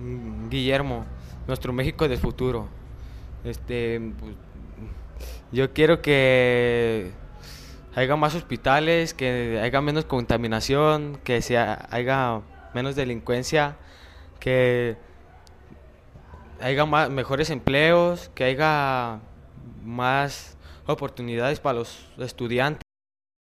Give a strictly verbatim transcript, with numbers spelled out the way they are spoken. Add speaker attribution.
Speaker 1: Guillermo, nuestro México del futuro. Este, pues, yo quiero que haya más hospitales, que haya menos contaminación, que sea, haya menos delincuencia, que haya más, mejores empleos, que haya más oportunidades para los estudiantes.